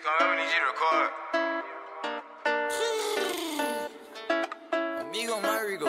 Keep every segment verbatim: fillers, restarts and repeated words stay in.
come over, need you to record. Amigo Marigo.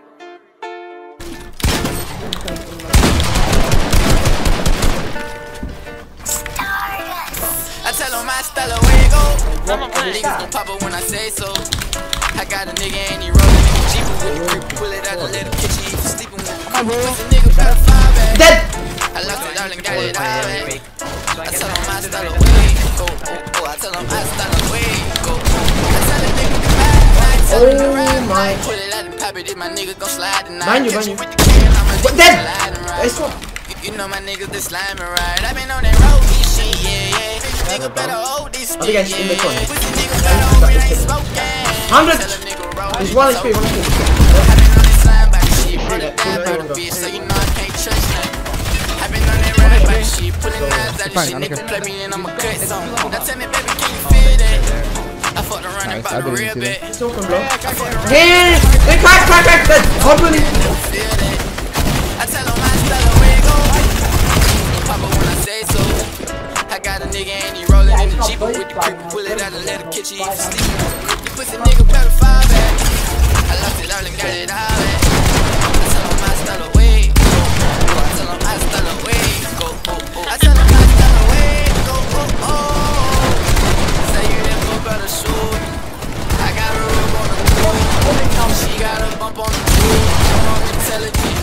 I tell him I style away go. Niggas gon' pop up when I say so. I got a nigga and he rollin' in the Jeep with the creep, pull it out and let him catch you. If you sleepin' with the pussy nigga better five back. I lost it all and got it all back. I tell him I style away go. Oh, I tell him I style away go. I tell a nigga to ride, I tell him to ride. I put it out and pop it, if my nigga gon' slide tonight. Catch you with the can, I'ma slide and ride. You know my niggas they slime and ride. I been on that road, this shit, yeah, yeah. Nigga better hold this shit, yeah, yeah. Pussy niggas better hold it, ain't smoking. Hundred. There's one H P, one H P. I been on that slime by the shit, run it down by the bitch, so you know I can't trust nothing. I been on that ride by the shit, pulling knives out the shit, niggas play me and I'ma cut some. Now tell me, baby, can you feel that? I fucked around and bought a real bit. Hey, hey, crack, crack, crack, that company. I tell him I style away go. Papa when I say so. I got a nigga and he rollin' in the Jeep with the creep, pull it out and let him catch you if you sleep. You pussy nigga better five back. I lost it all and got it all back. I tell him I style away go. I tell him I style away go. Oh, oh. I tell him I style away go. Oh, oh. Say you never better shoot. I got a rub on the floor. She got a bump on the floor. I'm on intelligent.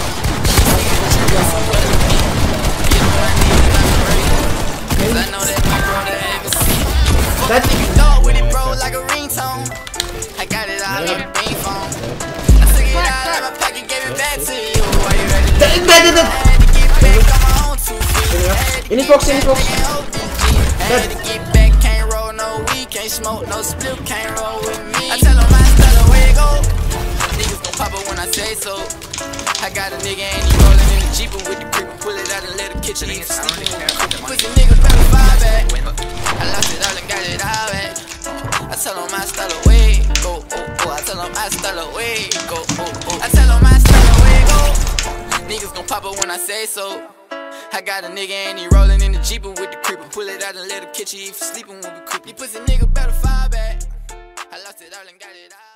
That nigga thought with it, bro, like a ringtone. I got it all on the ring phone. I took it out of my pocket, gave it back to you. Why you ready to get back? I had to get back on my own two feet. In his box, in his box. I had to get back, can't roll no weed, can't smoke no split, can't roll with me. I tell him I style away go. Niggas gon' pop up when I say so. I got a nigga and he rollin' in the Jeep with the creep, pull it out and let him catch it. Pussy niggas better five back. I lost it all and got it all back. I tell him I style away go. Oh, oh. I tell him I style away go. Oh, oh. I tell him I style away go. Niggas gon' pop up when I say so. I got a nigga and he rollin' in the Jeep with the creep, pull it out and let him catch you if you sleepin' with the creep. You pussy nigga better five back. I lost it all and got it all.